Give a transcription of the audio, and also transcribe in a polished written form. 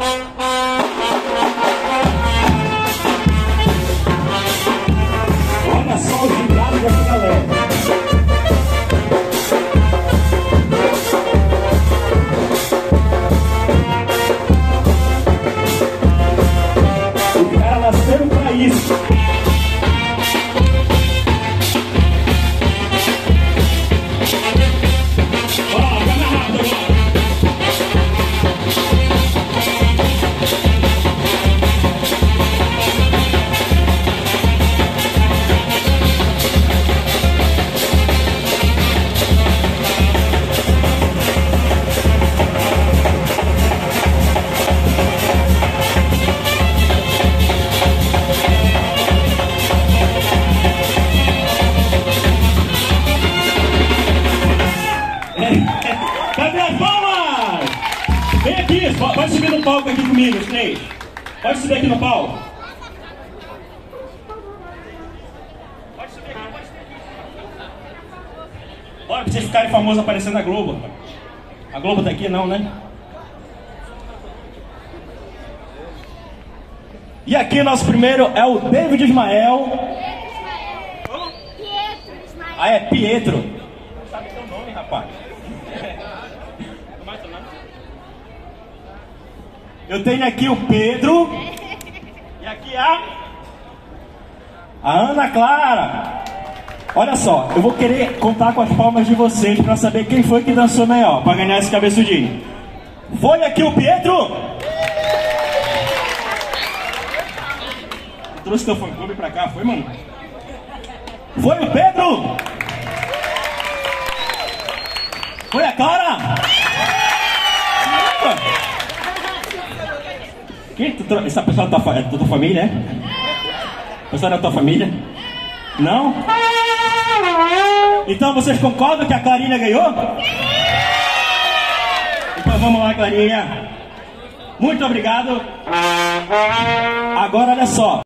Olha só o gingado dessa galera. Os caras nasceram pra isso. Cadê as palmas? Vem aqui, pode subir no palco aqui comigo, os três. Pode subir aqui no palco. Pode subir aqui, pode subir aqui. Bora pra vocês ficarem famosos aparecendo na Globo. A Globo tá aqui não, né? E aqui nosso primeiro é o David Ismael. Pietro Ismael. Ah, é Pietro. Não sabe seu nome, rapaz. Como é seu nome? Eu tenho aqui o Pedro. E aqui a Ana Clara. Olha só, eu vou querer contar com as palmas de vocês para saber quem foi que dançou melhor, para ganhar esse cabeçudinho. Foi aqui o Pedro? Trouxe teu fã-clube pra cá, foi, mano? Foi o Pedro? Foi a Clara? Quem? Essa pessoa é da tua família, é? A pessoa é da tua família? Não? Então vocês concordam que a Clarinha ganhou? Então vamos lá, Clarinha. Muito obrigado. Agora olha só.